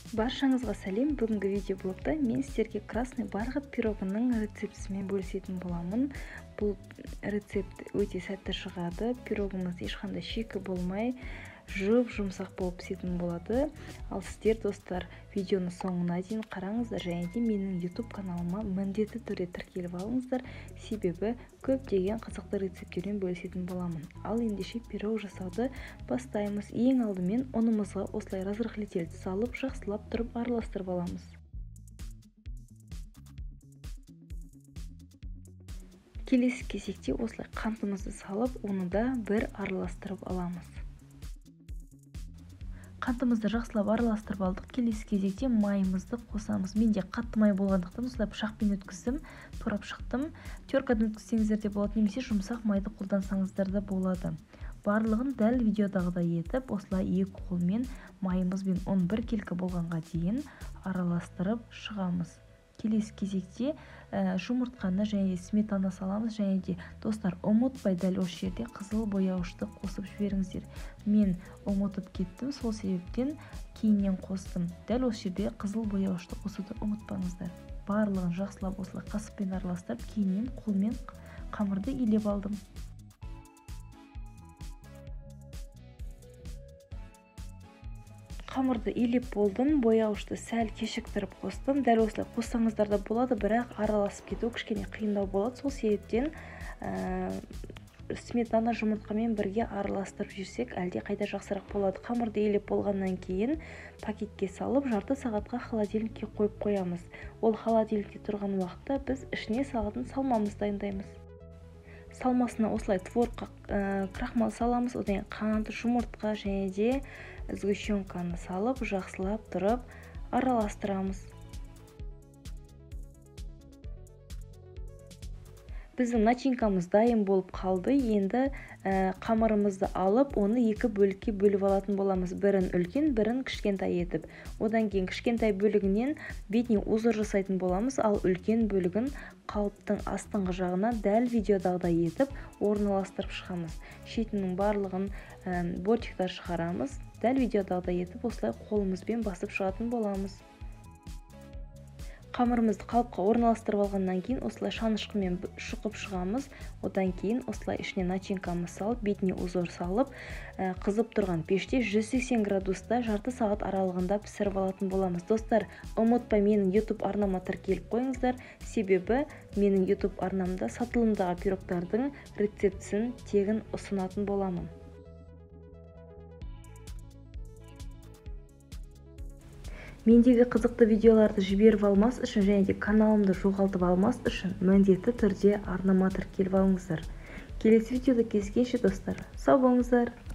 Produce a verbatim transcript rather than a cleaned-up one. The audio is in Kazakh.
Баршаңызға сәлем. Бүгінгі видеоблогта мен сіздерге красный барғыт пирогының рецептісімен бөлісетін боламын. Бұл рецепт өте сәтті шығады. Пирогымыз ешқандай шикі болмай, жұп-жұмсақ болып пісетін болады. Ал сіздер, достар, видеоны соңына дейін қараңыздар және де менің YouTube каналыма міндетті түрде тіркеліп алыңыздар. Себебі көптеген қызықты рецепттермен бөлісетін боламын. Ал ендеше пирог жасауды бастаймыз. Ең алдымен ұнымызға осылай разрыхлительді салып, жақсылап тұрып араластырып аламыз. Келесі кезекте осылай қантымызды салып, оны да бір араластырып аламыз. Қантымызды жақсылап араластырып алдық. Келесі кезекте майымызды қосамыз. Менде қатты май болғандықтан осылай пышақпен өткіздім, турап шықтым. Теркадан өткізсеңіздер де болады, немесе жұмсақ майды қолдансаңыздар да болады. Барлығын дәл видеодағыдай етіп, осылай екі қолмен майымыз бен он бір келкі болғанға дейін араластырып шығамыз. Келесі кезекте ә, жұмыртқаны және сметана саламыз, және де достар, ұмытпай дәл осы жерде қызыл бояуышты қосып жіберіңіздер. Мен ұмытып кеттім, сол себептен кейіннен қостым. Дәл осы жерде қызыл бояуышты қосуды ұмытпаңыздар. Барлығын жақсылап осылай қасықпен араластырып, кейіннен қолмен қамырды илеп алдым. Қамырды илеп болдым, бояуышты сәл кешіктіріп қостым. Дәл осылай қоссаңыздар да болады, бірақ араласып кету кішкене қиындау болады. Сол себептен ә, сметана жұмыртқамен бірге араластырып жүрсек, әлде қайда жақсырақ болады. Қамырды илеп болғаннан кейін пакетке салып, жарты сағатқа холодильникке қойып қоямыз. Ол холодильникте тұрған уақытта біз ішіне салатын салмамыз дайындаймыз. Салмасына осылай творог, ә, крахмал саламыз, одан қант, жұмыртқа және де сгущенканы салып, жақсылап тұрып араластырамыз. Біздің начинкамыз дайын болып қалды. Енді ә, қамырымызды алып, оны екі бөлікке бөліп алатын боламыз. Бірін үлкен, бірін кішкентай етіп. Одан кейін кішкентай бөлігінен бетіне узор жасайтын боламыз, ал үлкен бөлігін қалыптың астыңғы жағына дәл видеодағыдай етіп орналастырып шығамыз. Шетінің барлығын ә, бортиктар шығарамыз. Дәл видеодағыдай етіп осылай қолымызбен басып шығатын боламыз. Қамырымызды қалыпқа орналастырып алғаннан кейін осылай шанышқымен шұқып шығамыз. Одан кейін осылай ішіне начинкамыз салып, бетіне узор салып, ә, қызып тұрған пеште жүз сексен градуста жарты сағат аралығында пісіріп алатын боламыз. Достар, ұмытпай менің YouTube арнама тіркеліп қойыңыздар, себебі менің YouTube арнамда сатылымдағы пирогтардың рецептісін тегін ұсынатын боламын. Мендегі қызықты видеоларды жіберіп алмас үшін және де каналымды жоғалтып алмас үшін міндетті түрде арнама тіркеліп алыңыздар. Келесі видеода кездескенше достар, сау болыңыздар.